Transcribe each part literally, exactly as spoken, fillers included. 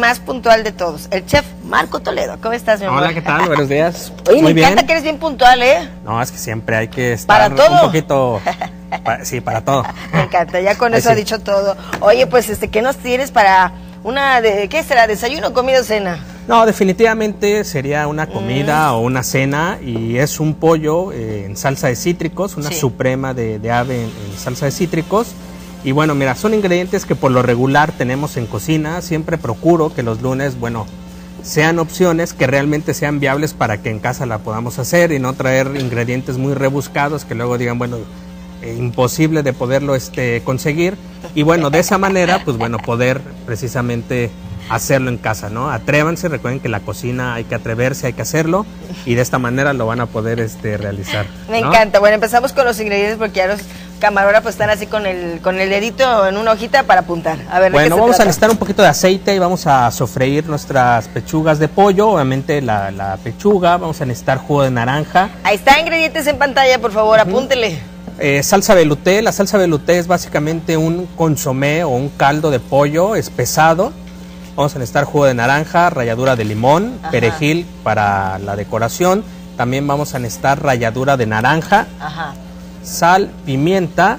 más puntual de todos, el chef Marco Toledo. ¿Cómo estás, mi amor? Hola, ¿qué tal? Buenos días. Oye, Muy me encanta bien. que eres bien puntual, ¿eh? No, es que siempre hay que estar ¿Para todo? un poquito... pa- sí, para todo. Me encanta, ya con Ay, eso ha sí. dicho todo. Oye, pues, este, ¿qué nos tienes para una de, ¿qué será? ¿Desayuno, comida o cena? No, definitivamente sería una comida Mm. o una cena y es un pollo eh, en salsa de cítricos, una Sí. suprema de, de ave en, en salsa de cítricos. Y bueno, mira, son ingredientes que por lo regular tenemos en cocina. Siempre procuro que los lunes, bueno, sean opciones que realmente sean viables para que en casa la podamos hacer y no traer ingredientes muy rebuscados que luego digan, bueno, eh, imposible de poderlo este, conseguir. Y bueno, de esa manera, pues bueno, poder precisamente hacerlo en casa, ¿no? Atrévanse, recuerden que la cocina hay que atreverse, hay que hacerlo y de esta manera lo van a poder este, realizar. Me ¿no? encanta. Bueno, empezamos con los ingredientes porque ya los camarógrafos están así con el, con el dedito en una hojita para apuntar. A ver, ¿de qué Bueno, se vamos a trata? necesitar un poquito de aceite y vamos a sofreír nuestras pechugas de pollo, obviamente la, la pechuga, vamos a necesitar jugo de naranja, Ahí está, ingredientes en pantalla, por favor, apúntele. eh, salsa velouté. La salsa velouté es básicamente un consomé o un caldo de pollo espesado. Vamos a necesitar jugo de naranja, ralladura de limón, Ajá. perejil para la decoración. También vamos a necesitar ralladura de naranja, Ajá. sal, pimienta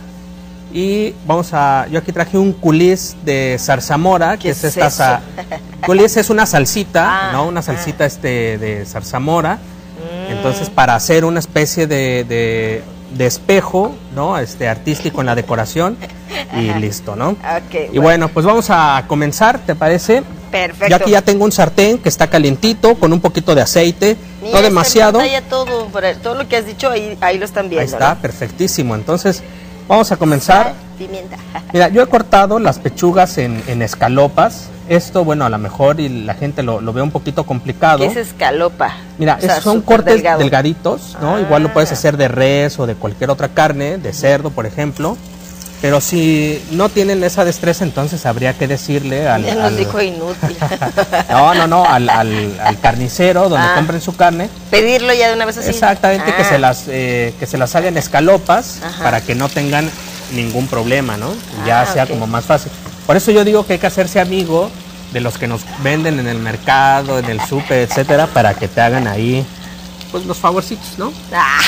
y vamos a... Yo aquí traje un culis de zarzamora, que ¿Qué es, es esta... eso? sa- Culis es una salsita, Ah, ¿no? Una ah. salsita este de zarzamora. Mm. Entonces, para hacer una especie de, de, de espejo, ¿no? Este artístico en la decoración y Ajá. listo, ¿no? Ok, Y bueno, pues vamos a comenzar, ¿te parece? perfecto. Yo aquí ya tengo un sartén que está calientito con un poquito de aceite, Mira, no está en demasiado. pantalla todo, por ahí, todo lo que has dicho, ahí, ahí lo están viendo. Ahí está, ¿no? perfectísimo. Entonces, vamos a comenzar. Sal, pimienta. Mira, yo he cortado las pechugas en, en escalopas. Esto, bueno, a lo mejor y la gente lo, lo ve un poquito complicado. ¿Qué es escalopa? Mira, O sea, esos son súper cortes delgado. delgaditos, ¿no? Ah. Igual lo puedes hacer de res o de cualquier otra carne, de cerdo, por ejemplo. Pero si no tienen esa destreza, entonces habría que decirle al... Ya nos al- dijo inútil. no, no, no, al, al- al carnicero donde Ah. compren su carne. Pedirlo ya de una vez así. Exactamente, que Ah. se las eh, que se las hagan escalopas Ajá. para que no tengan ningún problema, ¿no? Y Ah, ya sea ok. como más fácil. Por eso yo digo que hay que hacerse amigo de los que nos venden en el mercado, en el súper, etcétera, para que te hagan ahí pues los favorcitos, ¿no?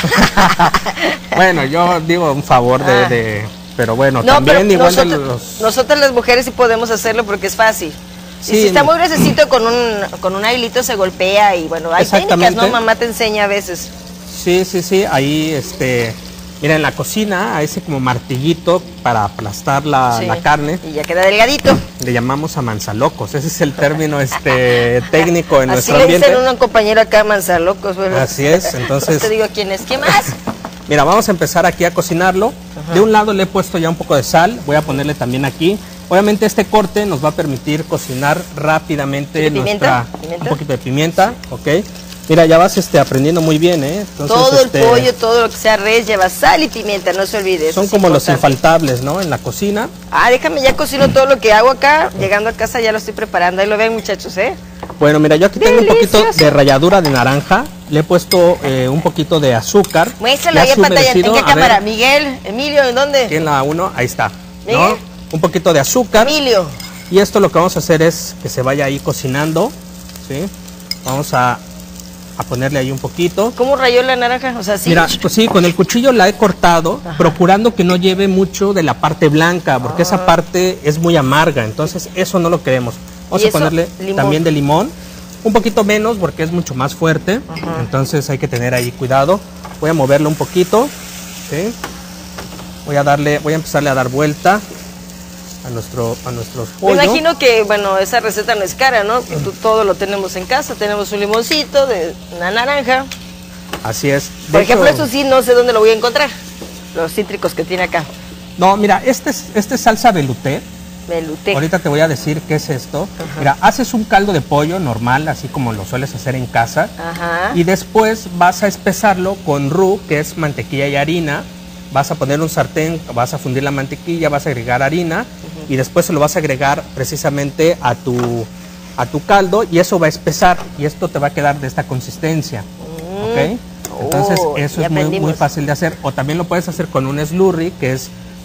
Ah. Bueno, yo digo un favor de, Ah. de- pero bueno, No, también pero igual de nosotros, los nosotras las mujeres sí podemos hacerlo porque es fácil. Sí, y si está no. muy gruesecito con un con un hilito se golpea y bueno, hay técnicas, Exactamente. ¿no? Mamá te enseña a veces. Sí, sí, sí, ahí este mira, en la cocina hay ese como martillito para aplastar la, Sí. la carne. Y ya queda delgadito. Le llamamos a manzalocos, ese es el término este técnico en Así nuestro le ambiente. dicen a un compañero acá, manzalocos. Bueno. Así es, No entonces, te digo quién es. ¿Qué más? mira, vamos a empezar aquí a cocinarlo. De un lado le he puesto ya un poco de sal, voy a ponerle también aquí. Obviamente este corte nos va a permitir cocinar rápidamente ¿Y pimienta? nuestra ¿Pimienta? un poquito de pimienta, ¿ok? Mira, ya vas este aprendiendo muy bien, ¿eh? Entonces, todo este, el pollo, todo lo que sea res lleva sal y pimienta, no se olvide. eso son es como los importante. infaltables, ¿no? En la cocina. Ah, déjame, ya cocino todo lo que hago acá. Llegando a casa ya lo estoy preparando. Ahí lo ven, muchachos, ¿eh? Bueno, mira, yo aquí tengo un poquito Delicioso. de ralladura de naranja. Le he puesto eh, un poquito de azúcar. Muéstralo Ya ahí en pantalla. ¿En humedecido. qué A ver, cámara? Miguel, Emilio, ¿en dónde? aquí en la uno, ahí está. ¿no? Miguel. Un poquito de azúcar. Emilio. Y esto lo que vamos a hacer es que se vaya ahí cocinando. ¿Sí? Vamos a, a ponerle ahí un poquito. ¿Cómo rayó la naranja? O sea, sí. Mira, pues sí, con el cuchillo la he cortado, Ajá. procurando que no lleve mucho de la parte blanca, porque Ah. esa parte es muy amarga, entonces eso no lo queremos. Vamos ¿Y a eso? ponerle Limón. también de limón, un poquito menos porque es mucho más fuerte, Ajá. entonces hay que tener ahí cuidado. Voy a moverlo un poquito, ¿sí? Voy a darle, voy a empezarle a dar vuelta a nuestro, a nuestros Me pollo. imagino que, bueno, esa receta no es cara, ¿no? Tú- todo lo tenemos en casa. Tenemos un limoncito, de una naranja. Así es. De Por ejemplo, hecho- eso sí, no sé dónde lo voy a encontrar. Los cítricos que tiene acá. No, mira, este es, este es salsa velouté. Velouté. Ahorita te voy a decir qué es esto. Mira, haces un caldo de pollo normal, así como lo sueles hacer en casa. Ajá. Y después vas a espesarlo con roux, que es mantequilla y harina. Vas a poner un sartén, vas a fundir la mantequilla, vas a agregar harina y después se lo vas a agregar precisamente a tu, a tu caldo y eso va a espesar y esto te va a quedar de esta consistencia. ¿Ok? Entonces Oh, eso ya es muy, muy aprendimos. fácil de hacer. O también lo puedes hacer con un slurry, que es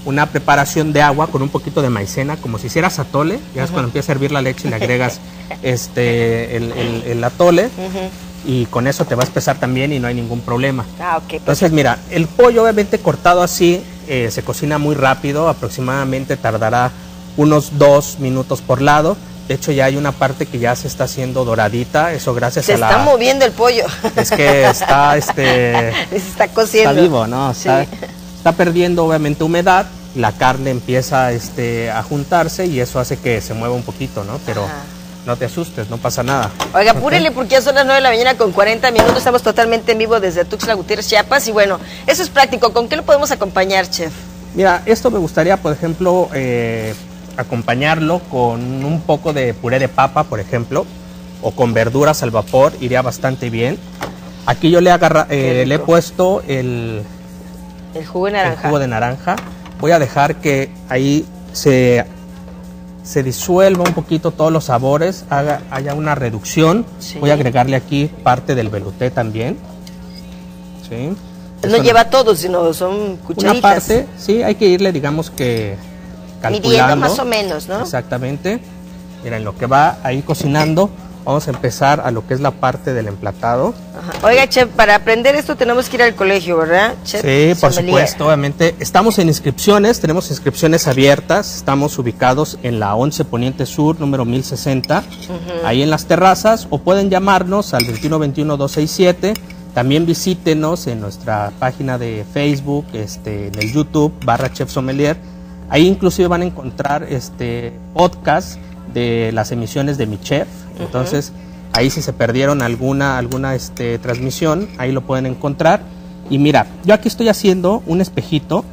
una preparación de agua con un poquito de maicena, como si hicieras atole. Ya es uh-huh. cuando empieza a hervir la leche y le agregas este, el, el, el atole. Uh-huh. Y con eso te va a espesar también y no hay ningún problema. Ah, ok. Entonces, mira, el pollo obviamente cortado así eh, se cocina muy rápido, aproximadamente tardará unos dos minutos por lado. De hecho, ya hay una parte que ya se está haciendo doradita, eso gracias se a la... Se está moviendo el pollo. Es que está, este... Se está cociendo. Está vivo, ¿no? Está, sí. está perdiendo obviamente humedad, la carne empieza este, a juntarse y eso hace que se mueva un poquito, ¿no? Pero... Ajá. No te asustes, no pasa nada. Oiga, apúrele okay. porque ya son las nueve de la mañana con cuarenta minutos. Estamos totalmente en vivo desde Tuxtla Gutiérrez, Chiapas. Y bueno, eso es práctico. ¿Con qué lo podemos acompañar, chef? Mira, esto me gustaría, por ejemplo, eh, acompañarlo con un poco de puré de papa, por ejemplo, o con verduras al vapor, iría bastante bien. Aquí yo le, agarra, eh, le he puesto el, el jugo de naranja. El jugo de naranja. Voy a dejar que ahí se... se disuelva un poquito todos los sabores, haga, haya una reducción. Sí. Voy a agregarle aquí parte del velouté también. ¿Sí? No Eso lleva no. todo, sino son cucharitas. Una parte, sí, hay que irle, digamos que calculando. Midiendo más o menos, ¿no? Exactamente. Mira, en lo que va ahí cocinando, vamos a empezar a lo que es la parte del emplatado. Ajá. Oiga, chef, para aprender esto tenemos que ir al colegio, ¿verdad, chef? Sí, por Sommelier. Supuesto, obviamente. Estamos en inscripciones, tenemos inscripciones abiertas, estamos ubicados en la once Poniente Sur, número mil sesenta, uh-huh. ahí en las terrazas, o pueden llamarnos al veintiuno veintiuno dos sesenta y siete. También visítenos en nuestra página de Facebook, este, en el YouTube, barra Chef Sommelier. Ahí inclusive van a encontrar este podcast de las emisiones de Mi Chef. Entonces, uh-huh. ahí si se perdieron alguna, alguna este, transmisión, ahí lo pueden encontrar. Y mira, yo aquí estoy haciendo un espejito.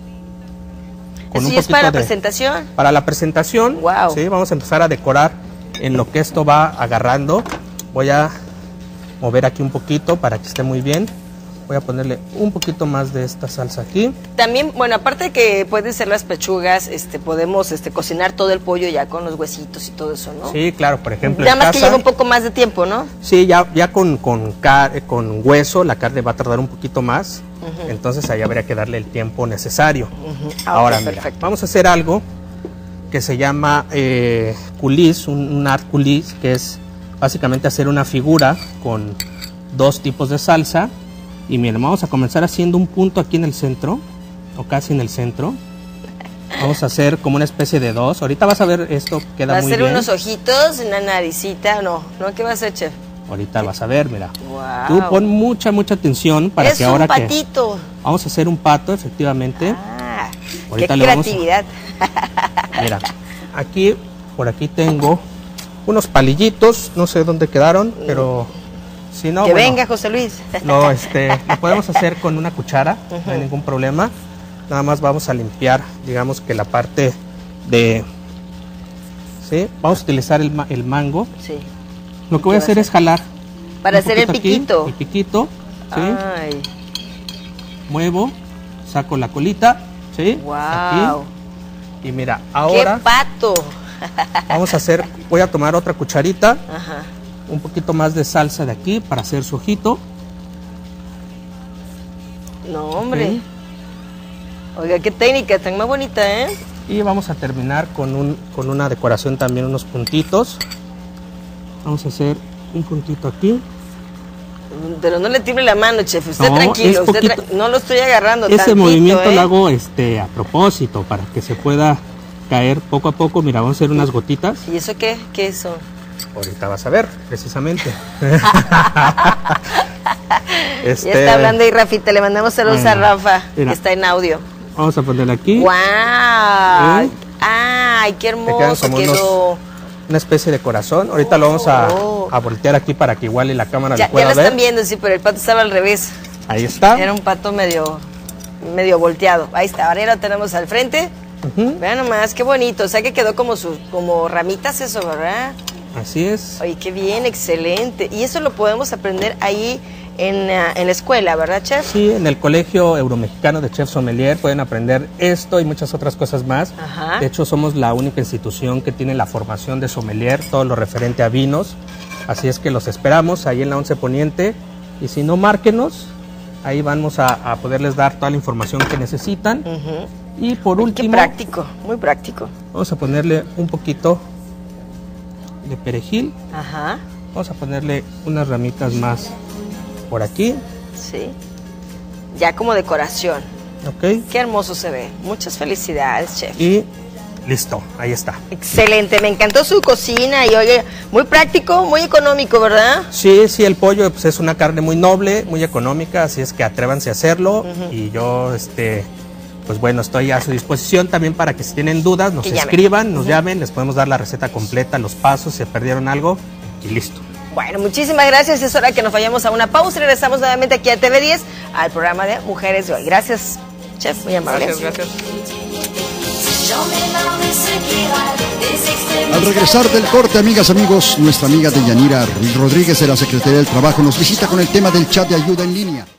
Con ¿Eso un es para la de, presentación? Para la presentación, wow. ¿sí? Vamos a empezar a decorar en lo que esto va agarrando. Voy a mover aquí un poquito para que esté muy bien. Voy a ponerle un poquito más de esta salsa aquí. También, bueno, aparte de que pueden ser las pechugas, este, podemos este, cocinar todo el pollo ya con los huesitos y todo eso, ¿no? Sí, claro, por ejemplo. Nada más que lleva un poco más de tiempo, ¿no? Sí, ya, ya con, con, car con hueso la carne va a tardar un poquito más, uh-huh. entonces ahí habría que darle el tiempo necesario. Uh-huh. ah, Ahora, okay, mira, vamos a hacer algo que se llama eh, coulis, un, un art coulis, que es básicamente hacer una figura con dos tipos de salsa. Y miren, vamos a comenzar haciendo un punto aquí en el centro, o casi en el centro. Vamos a hacer como una especie de dos. Ahorita vas a ver, esto queda muy bien. ¿Va a hacer unos ojitos, una naricita? No, ¿no? ¿Qué va a hacer, chef? Ahorita vas a ver, mira. Wow. Tú pon mucha, mucha atención para es que ahora un patito. Que vamos a hacer un pato, efectivamente. Ah, ahorita qué le creatividad. Vamos a... Mira, aquí, por aquí tengo unos palillitos, no sé dónde quedaron, pero... Si no, que bueno, venga, José Luis. No, este, lo podemos hacer con una cuchara, uh-huh. no hay ningún problema. Nada más vamos a limpiar, digamos que la parte de... ¿Sí? Vamos a utilizar el, el mango. Sí. Lo que voy a hacer es jalar. Para hacer el piquito. Aquí, el piquito, ¿sí? Ay. Muevo, saco la colita, ¿sí? Wow. Aquí. Y mira, ahora... ¡Qué pato! Vamos a hacer, voy a tomar otra cucharita. Ajá. Un poquito más de salsa de aquí para hacer su ojito. No, hombre. Okay. Oiga, qué técnica tan más bonita, ¿eh? Y vamos a terminar con, un, con una decoración también, unos puntitos. Vamos a hacer un puntito aquí. Pero no le tiemble la mano, chef. Usted no, tranquilo. Usted tra no lo estoy agarrando Ese tantito, movimiento ¿eh? lo hago este, a propósito, para que se pueda caer poco a poco. Mira, vamos a hacer unas gotitas. ¿Y eso qué? ¿Qué son? Ahorita vas a ver, precisamente. este... Ya está hablando ahí, Rafita. Le mandamos saludos bueno, a Rafa, mira, que está en audio. Vamos a ponerle aquí. ¡Guau! ¿Eh? ¡Ay, qué hermoso quedó! Unos, una especie de corazón. Ahorita oh, lo vamos a, a voltear aquí para que igual en la cámara ya, lo pueda ver. Ya lo están viendo, sí, pero el pato estaba al revés. Ahí está. Era un pato medio, medio volteado. Ahí está, ahora lo tenemos al frente. Uh-huh. Vean nomás, qué bonito. O sea que quedó como, su, como ramitas eso, ¿verdad? Así es. Oye, qué bien, excelente. Y eso lo podemos aprender ahí en, uh, en la escuela, ¿verdad, chef? Sí, en el Colegio Euromexicano de Chef Sommelier pueden aprender esto y muchas otras cosas más. Ajá. De hecho, somos la única institución que tiene la formación de sommelier, todo lo referente a vinos. Así es que los esperamos ahí en la once Poniente. Y si no, márquenos. Ahí vamos a, a poderles dar toda la información que necesitan. Uh-huh. Y por último... Qué práctico, muy práctico. Vamos a ponerle un poquito de perejil. Ajá. Vamos a ponerle unas ramitas más por aquí. Sí. Ya como decoración. Ok. Qué hermoso se ve. Muchas felicidades, chef. Y listo, ahí está. Excelente, me encantó su cocina y oye, muy práctico, muy económico, ¿verdad? Sí, sí, el pollo pues, es una carne muy noble, muy económica, así es que atrévanse a hacerlo. Uh-huh. Y yo, este, pues bueno, estoy a su disposición también para que si tienen dudas nos que escriban, nos uh-huh. llamen, les podemos dar la receta completa, los pasos, si se perdieron algo y listo. Bueno, muchísimas gracias, es hora que nos vayamos a una pausa y regresamos nuevamente aquí a T V diez al programa de Mujeres de Hoy. Gracias, chef, muy amable. Gracias, gracias. Al regresar del corte, amigas, amigos, nuestra amiga Deyanira Rodríguez de la Secretaría del Trabajo nos visita con el tema del chat de ayuda en línea.